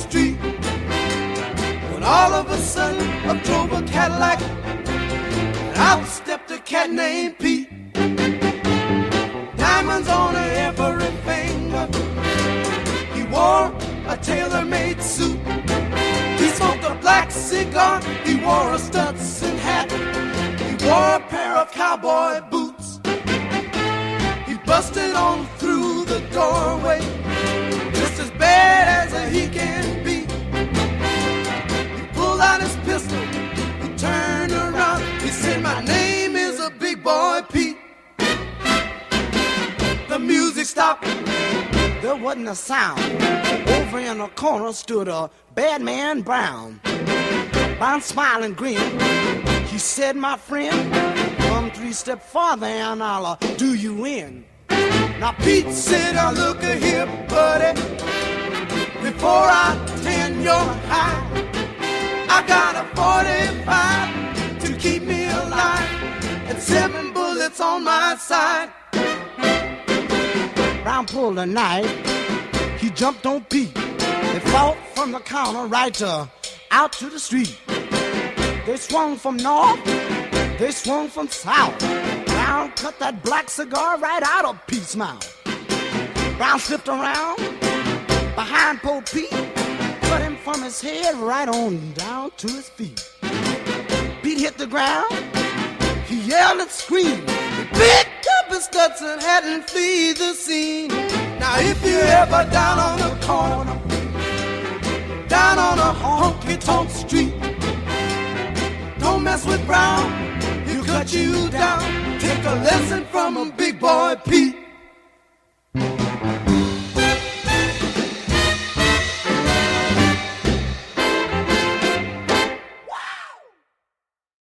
street, when all of a sudden up drove a Cadillac, and out stepped a cat named Pete. Diamonds on every finger, he wore a tailor-made suit. He smoked a black cigar, he wore a Stetson hat, he wore a pair of cowboy boots. He busted on through the doorway, just as bad as he can be. He pulled out his pistol, he turned around, he said, "My name is a Big Boy Pete." The music stopped, there wasn't a sound. Over in a corner stood a bad man Brown. Brown smiled and grinned. He said, "My friend, come 3 steps farther and I'll do you in." Now Pete said, "Look here, buddy, before I tan your hide, I got a 45 to keep me alive, and 7 bullets on my side." Brown pulled a knife, he jumped on Pete. They fought from the counter right out to the street. They swung from north, they swung from south. Brown cut that black cigar right out of Pete's mouth. Brown slipped around behind poor Pete, cut him from his head right on down to his feet. Pete hit the ground, he yelled and screamed. He picked up his Stetson hat and fled the scene. Now if you're ever down on the corner, down on a honky-tonk street, don't mess with Brown, he'll cut you down. Take a lesson from a Big Boy Pete.